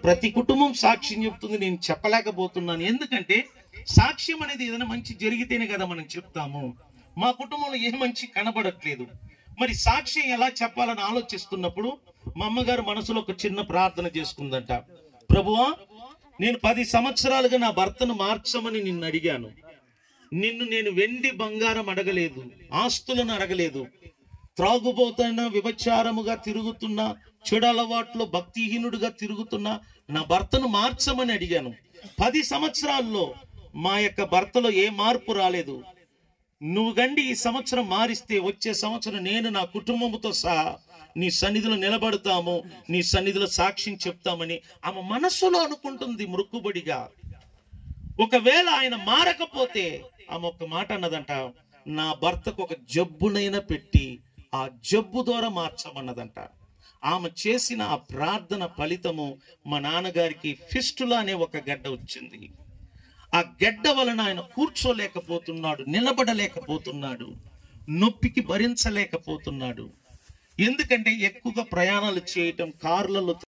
ప్రతి కుటుంబం సాక్ష్యం చెప్తుంది, నేను చెప్పలేకపోతున్నాను. ఎందుకంటే సాక్ష్యం అనేది ఏదైనా మంచి జరిగితేనే కదా మనం చెప్తాము. మా కుటుంబంలో ఏ మంచి కనబడట్లేదు. మరి సాక్ష్యం ఎలా చెప్పాలని ఆలోచిస్తున్నప్పుడు మా అమ్మగారు మనసులో ఒక చిన్న ప్రార్థన చేసుకుందంట. ప్రభువా, నేను 10 సంవత్సరాలుగా నా భర్తను మార్చమని నిన్ను అడిగాను. నిన్ను నేను వెండి బంగారం అడగలేదు, ఆస్తులను అడగలేదు. త్రాగుబోతున్నా, వ్యభిచారముగా తిరుగుతున్నా, చెడు అలవాట్లు భక్తిహీనుడిగా తిరుగుతున్నా నా భర్తను మార్చమని అడిగాను. 10 సంవత్సరాల్లో మా యొక్క భర్తలో ఏ మార్పు రాలేదు. నువ్వు గండి ఈ సంవత్సరం మారిస్తే వచ్చే సంవత్సరం నేను నా కుటుంబంతో సహా నీ సన్నిధిలో నిలబడతాము, నీ సన్నిధిలో సాక్ష్యం చెప్తామని ఆమె మనస్సులో అనుకుంటుంది మృక్కుబడిగా. ఒకవేళ ఆయన మారకపోతే ఆమె ఒక మాట అన్నదంట, నా భర్తకు ఒక జబ్బునైనా పెట్టి ఆ జబ్బు ద్వారా మార్చమన్నదంట. ఆమె చేసిన ఆ ప్రార్థన ఫలితము మా నాన్నగారికి ఫిస్టులా అనే ఒక గడ్డ వచ్చింది. ఆ గడ్డ వలన ఆయన కూర్చోలేకపోతున్నాడు, నిలబడలేకపోతున్నాడు, నొప్పికి భరించలేకపోతున్నాడు. ఎందుకంటే ఎక్కువగా ప్రయాణాలు చేయటం, కార్లలో